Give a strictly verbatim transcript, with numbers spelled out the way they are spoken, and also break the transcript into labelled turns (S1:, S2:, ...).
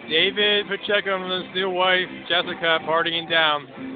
S1: David Pacheco and his new wife, Jessica, partying down.